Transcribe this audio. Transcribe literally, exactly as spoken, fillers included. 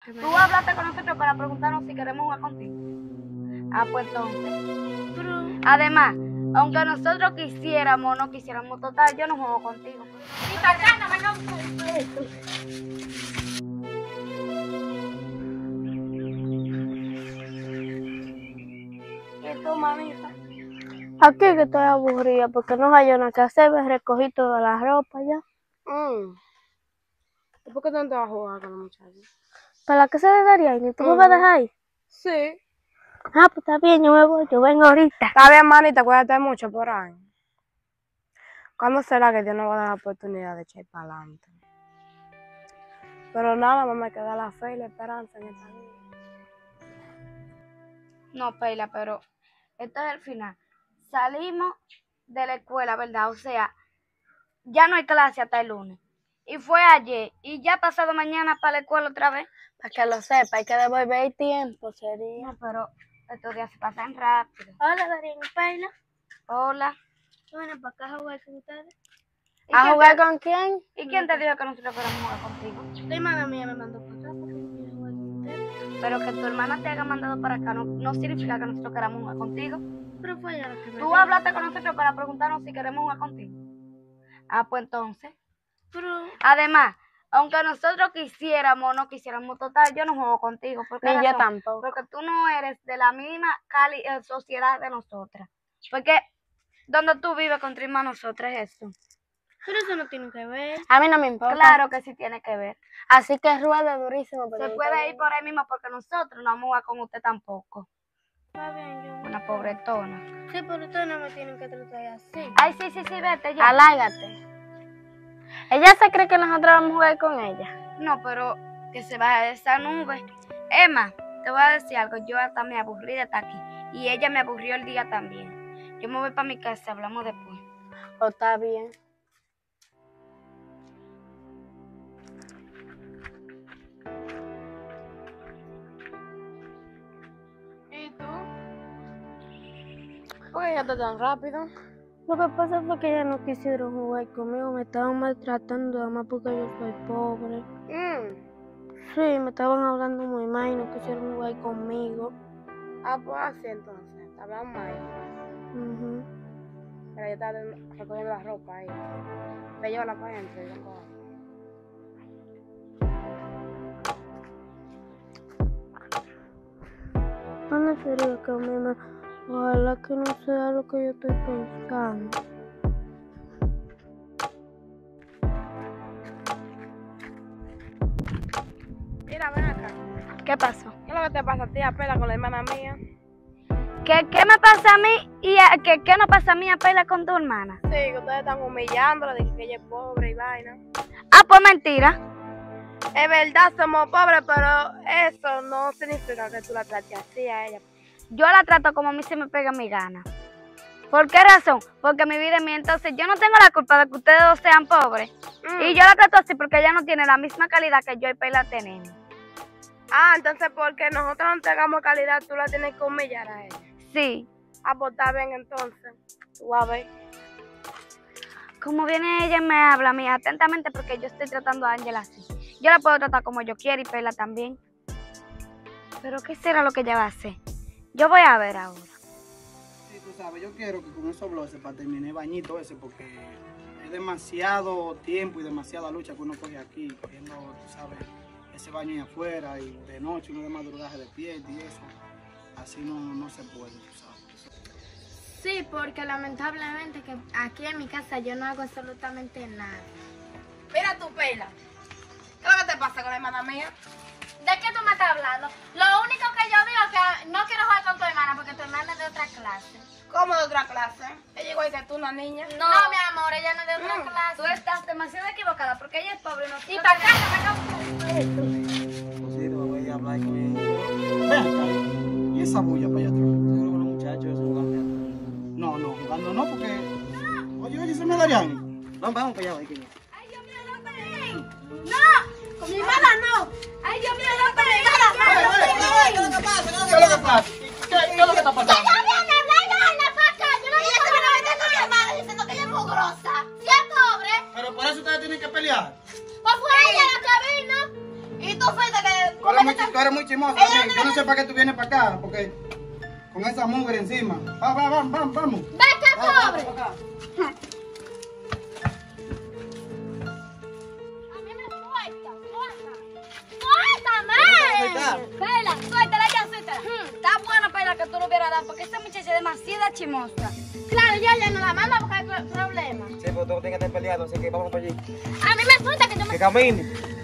Tú hablaste con nosotros para preguntarnos si queremos jugar contigo. Ah, pues entonces. Pero... Además, aunque nosotros quisiéramos o no quisiéramos, total, yo no juego contigo. Y para acá, no me causa esto. ¿Y tú, mamita? Aquí que estoy aburrida porque no hay nada que hacer, me recogí toda la ropa ya. Mm. ¿Y por qué tú no te vas a jugar con los muchachos? ¿Para la casa de Dariani? ¿Tú me Ujú. vas a dejar ahí? Sí. Ah, pues está bien, yo me voy, yo vengo ahorita. Está bien, manita, cuídate mucho por ahí. ¿Cuándo será que Dios nos va a dar la oportunidad de echar para adelante? Pero nada, mamá, me queda la fe y la esperanza en esta vida. No, Peila, pero esto es el final. Salimos de la escuela, ¿verdad? O sea, ya no hay clase hasta el lunes. Y fue ayer, y ya pasado mañana para la escuela otra vez. Para que lo sepa, hay que devolver el tiempo, sería. No, pero estos días se pasan rápido. Hola, Dariani, Paila. Hola. Bueno, para acá a jugar con ustedes. ¿Y ¿A quién jugar te- con quién? ¿Y quién te dijo que nosotros queremos jugar contigo? La hermana mía me mandó para acá porque yo quiero jugar con ustedes. Pero que tu hermana te haya mandado para acá no, no significa que nosotros queramos jugar contigo. Pero fue ella la que me Tú dijo. hablaste con nosotros para preguntarnos si queremos jugar contigo. Ah, pues entonces. Pero... Además, aunque nosotros quisiéramos o no quisiéramos, total, yo no juego contigo. ¿Por qué Ni yo razón? tampoco. Porque tú no eres de la misma cali eh, sociedad de nosotras. Porque donde tú vives con a nosotras es eso. Pero eso no tiene que ver. A mí no me importa. Claro que sí tiene que ver. Así que rueda durísimo. pero Se no puede te- ir por ahí mismo porque nosotros no vamos a jugar con usted tampoco. Está bien, yo... Una pobretona. Sí, pero ustedes no me tienen que tratar así. Ay, sí, sí, sí, vete ya. Alárgate. ¿Ella se cree que nosotros vamos a jugar con ella? No, pero que se baje de esa nube. Emma, te voy a decir algo. Yo hasta me aburrí de estar aquí. Y ella me aburrió el día también. Yo me voy para mi casa, hablamos después. ¿O está bien? ¿Y tú? ¿Por qué ya está tan rápido? Lo que pasa fue que ellas no quisieron jugar conmigo. Me estaban maltratando, además porque yo soy pobre. Mm. Sí, me estaban hablando muy mal y no quisieron jugar conmigo. Ah, pues así entonces. Hablamos ahí. Ujú. Pero yo estaba recogiendo la ropa ahí. Me llevo la para adentro y vengo ahora. No sería que a mí me... Ojalá que no sea lo que yo estoy pensando. Mira, ven acá. ¿Qué pasó? ¿Qué es lo que te pasa a ti, Apela, con la hermana mía? ¿Qué, qué me pasa a mí y a, qué, qué no pasa a mí a Peila con tu hermana? Sí, que ustedes están humillándola, de que ella es pobre y vaina. Ah, pues mentira. Es verdad, somos pobres, pero eso no significa que tú la trates así a ella. Yo la trato como a mí se me pega mi gana. ¿Por qué razón? Porque mi vida es mía. Entonces yo no tengo la culpa de que ustedes dos sean pobres. Mm. Y yo la trato así porque ella no tiene la misma calidad que yo y Peila tenemos. Ah, entonces porque nosotros no tengamos calidad, tú la tienes que humillar a ella. Sí. Ah, pues está bien entonces. Tú vas a ver. Como viene ella y me habla a mí atentamente porque yo estoy tratando a Ángela así. Yo la puedo tratar como yo quiero y Peila también. Pero ¿qué será lo que ella va a hacer? Yo voy a ver ahora. Sí, tú sabes, yo quiero que con esos bloses para terminar el bañito ese porque es demasiado tiempo y demasiada lucha que uno coge aquí, cogiendo, tú sabes, ese baño ahí afuera y de noche uno de madrugada de pie y eso. Así no, no se puede, tú sabes. Sí, porque lamentablemente que aquí en mi casa yo no hago absolutamente nada. Mira tú, Peila. ¿Qué es lo que te pasa con la hermana mía? ¿De qué tú me estás hablando? Lo único que yo digo es que no quiero jugar con tu hermana porque tu hermana es de otra clase. ¿Cómo de otra clase? Ella igual que tú, una niña. No, mi amor, ella no es de otra Mm. clase. Tú estás demasiado equivocada porque ella es pobre y no Y para acá no me causa esto. Sí, te voy a hablar con ella. Ven acá. Y esa bulla para allá atrás. Seguro con los muchachos, eso jugando allá atrás. No, no, jugando no, porque. Oye, oye, se me darían. Vamos, vamos para allá, voy que yo. ¡Ay, Dios mío, no peleen! ¡No! ¡Con mi hermana no! ¡Ay, Dios mío, no peleen! ¿Qué es lo que pasa? ¿Qué es lo que pasa? ¿Qué es lo que está pasando? Pero por eso ustedes tienen que pelear. Pues fue ella la que vino. ¿Y tú fuiste que Pero los tú eres muy chismosa también. Yo no sé para qué tú vienes para acá, porque con esa mugre encima. Va, va, va, vamos, vamos. ¡Vete, pobre! Va, va, va, A mí me suelta, suéltame. ¡Suéltame! Pela, suéltala ya, suéltala. Está buena, Pela, que tú lo hubieras dado, porque esta muchacha es demasiado chimosa. Claro, ya, ya no la manda porque hay pro- problema. Sí, pero tú no tienes que estar peleando, así que vamos para allí. A mí me suelta que yo me... Que camine.